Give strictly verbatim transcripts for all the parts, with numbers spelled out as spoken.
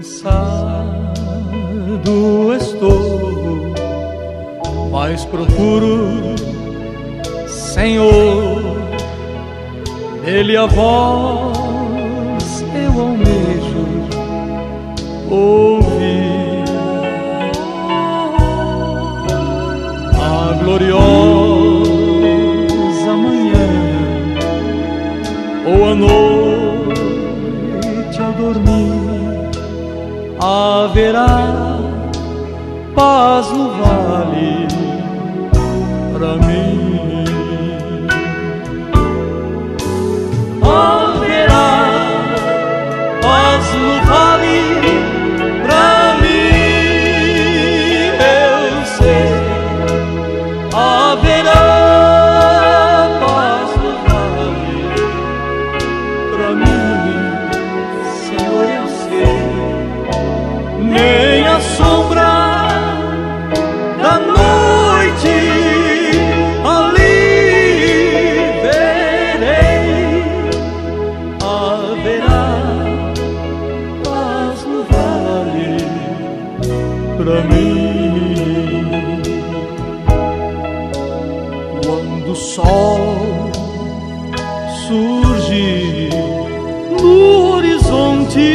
Cansado estou, mas procuro, Senhor, Ele a voz eu almejo ouvir. A gloriosa manhã ou a noite ao dormir, haverá paz no vale pra mim. Haverá paz no vale pra mim, eu sei. Haverá paz no vale pra mim, Senhor, eu sei. Nem a sombra da noite ali verei. Haverá paz no vale pra mim. Quando o sol surge no horizonte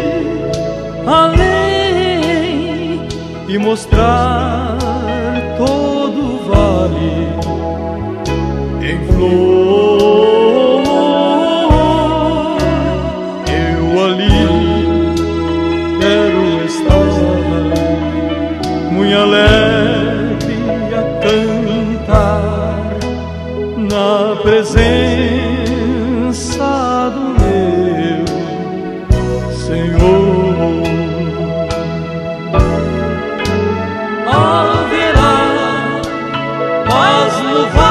além e mostrar todo o vale em flor, eu ali quero estar, muito alegre a cantar na presença do meu Senhor. Haverá paz no vale